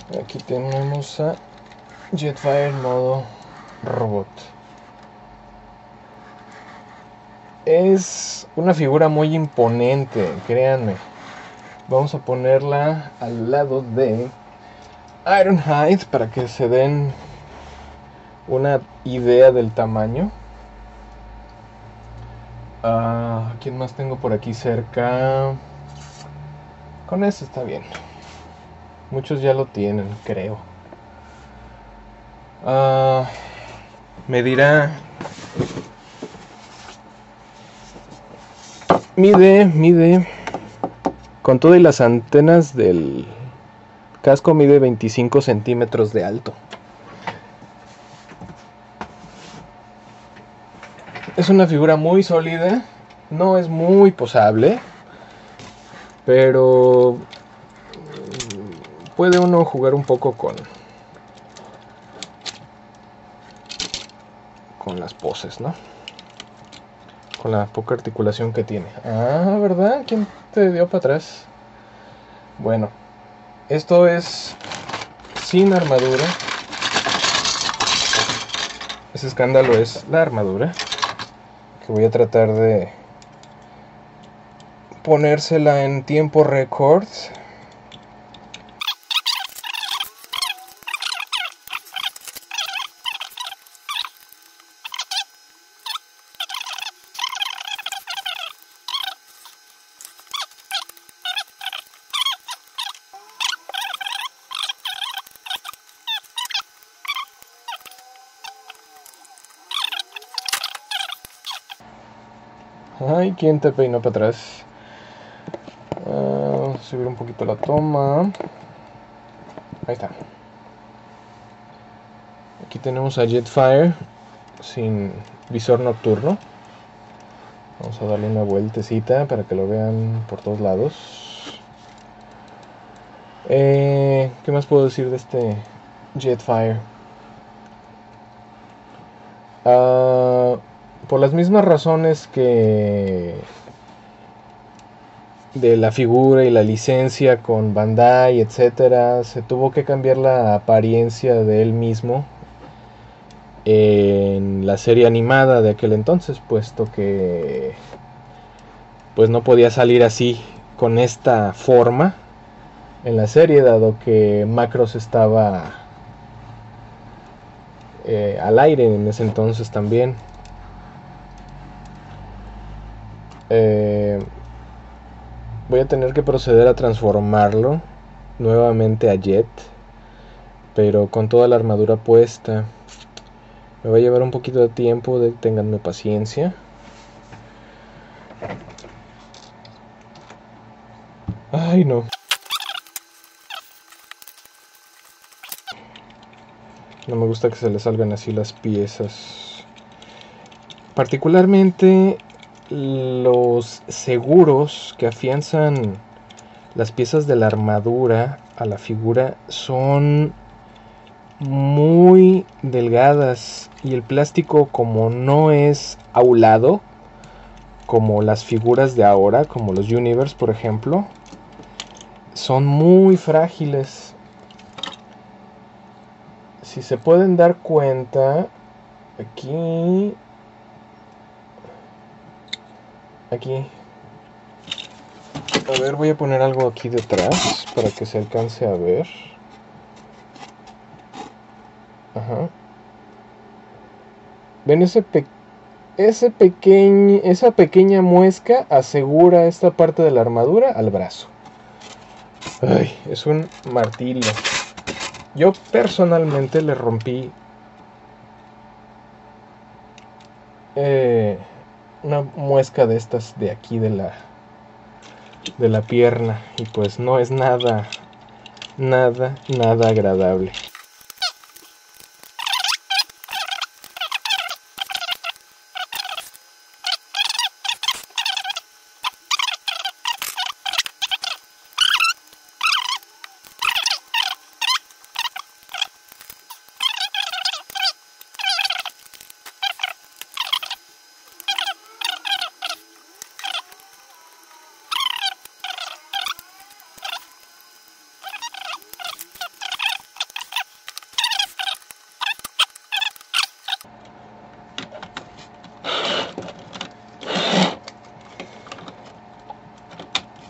Aquí tenemos a Jetfire en modo robot. Es una figura muy imponente, créanme. Vamos a ponerla al lado de Ironhide para que se den una idea del tamaño. ¿Quién más tengo por aquí cerca? Con este está bien. Muchos ya lo tienen, creo. Medirá. Mide. Con todo y las antenas del casco, mide 25 centímetros de alto. Es una figura muy sólida. No es muy posable, pero puede uno jugar un poco con las poses, ¿no? Con la poca articulación que tiene. ¿Verdad? ¿Quién te dio para atrás? Bueno, esto es sin armadura. Ese escándalo es la armadura, que voy a tratar de ponérsela en tiempo récord. Ay, ¿quién te peinó para atrás? Vamos a subir un poquito la toma. Ahí está. Aquí tenemos a Jetfire sin visor nocturno. Vamos a darle una vueltecita para que lo vean por todos lados. ¿Qué más puedo decir de este Jetfire? Por las mismas razones que de la figura y la licencia con Bandai, etcétera, se tuvo que cambiar la apariencia de él mismo en la serie animada de aquel entonces, puesto que pues no podía salir así con esta forma en la serie, dado que Macross estaba al aire en ese entonces también. Voy a tener que proceder a transformarlo nuevamente a Jet, pero con toda la armadura puesta. Me va a llevar un poquito de tiempo, ténganme paciencia. Ay, no. No me gusta que se le salgan así las piezas. Particularmente los seguros que afianzan las piezas de la armadura a la figura son muy delgadas y el plástico, como no es aulado como las figuras de ahora, como los Universe por ejemplo, son muy frágiles. Si se pueden dar cuenta, aquí a ver, voy a poner algo aquí detrás para que se alcance a ver. Ajá. ¿Ven esa pequeña muesca asegura esta parte de la armadura al brazo? Ay, es un martirio. Yo personalmente le rompí una muesca de estas de aquí de la pierna, y pues no es nada agradable.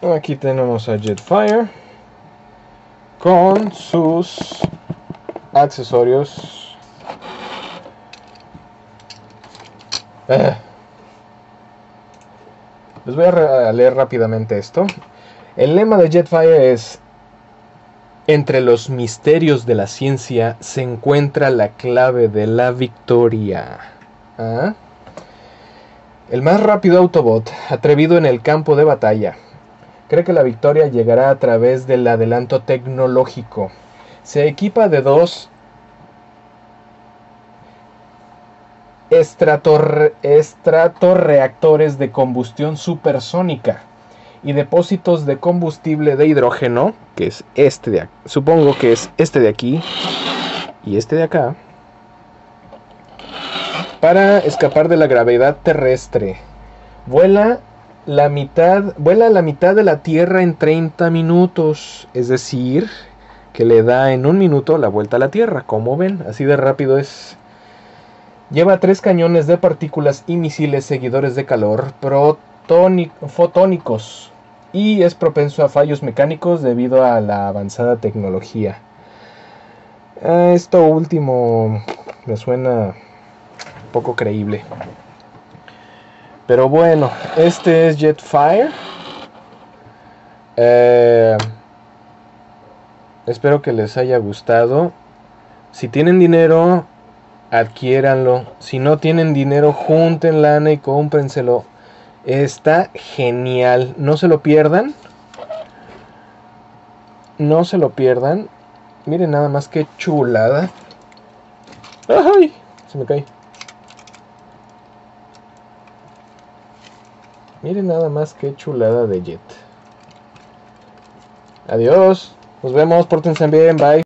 Aquí tenemos a Jetfire con sus accesorios. Les voy a leer rápidamente esto. El lema de Jetfire es: entre los misterios de la ciencia se encuentra la clave de la victoria. El más rápido Autobot, atrevido en el campo de batalla, cree que la victoria llegará a través del adelanto tecnológico. Se equipa de 2 estratorreactores de combustión supersónica y depósitos de combustible de hidrógeno, que es este de aquí, supongo que es este de aquí y este de acá, para escapar de la gravedad terrestre. Vuela la mitad de la Tierra en 30 minutos, es decir, que le da en un minuto la vuelta a la Tierra. Como ven, así de rápido es. Lleva 3 cañones de partículas y misiles seguidores de calor fotónicos, y es propenso a fallos mecánicos debido a la avanzada tecnología. Esto último me suena poco creíble. Pero bueno, este es Jetfire. Espero que les haya gustado. Si tienen dinero, adquiéranlo. Si no tienen dinero, junten lana y cómprenselo. Está genial. No se lo pierdan. No se lo pierdan. Miren nada más qué chulada. ¡Ay! Se me cae. Miren nada más qué chulada de Jet. Adiós. Nos vemos. Pórtense bien. Bye.